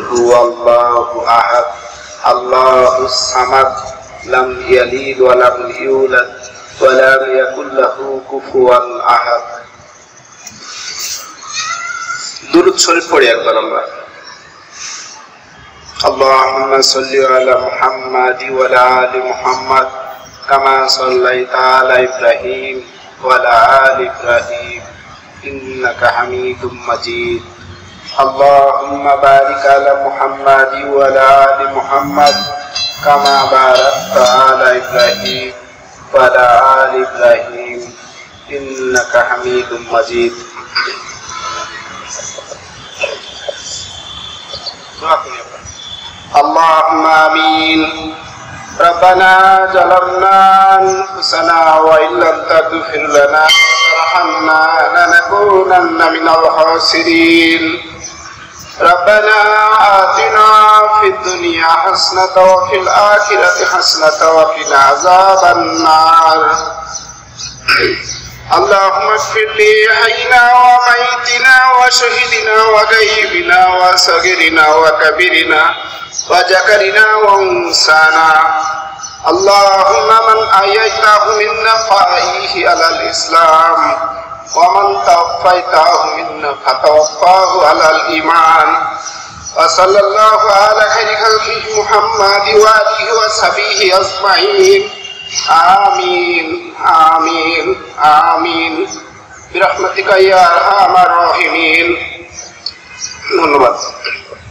হুয়াল্লাহু আহাদ আল্লাহুস সামাদ লাম ইয়ালিদ ওয়া লাম ইউলাদ ওয়া লাম ইয়াকুল লাহু কুফুয়ান আহাদ। দুরূদ শরীফ পড়ি একবার আমরা। اللهم صل على محمد وعلى آل محمد كما صليت على إبراهيم وعلى آل إبراهيم إنك حميد مجيد اللهم بارك على محمد وعلى آل محمد كما باركت على إبراهيم وعلى آل إبراهيم إنك حميد مجيد اللهم آمين ربنا ظلمنا أنفسنا وإن لم تغفر لنا وترحمنا لنكونن من الخاسرين ربنا آتنا في الدنيا حسنة وفي الآخرة حسنة وقنا عذاب النار اللهم اغفر لي حينا وميتنا وشهدنا وغيبنا وصغيرنا وكبيرنا وذكرنا وانسانا اللهم من أحييته منا فأحيه على الإسلام ومن توفيته منا فتوفاه على الإيمان وصلى الله على خير خلقه محمد وآله وصحبه أجمعين آمين آمين آمين برحمتك يا أرحم الراحمين। ধন্যবাদ।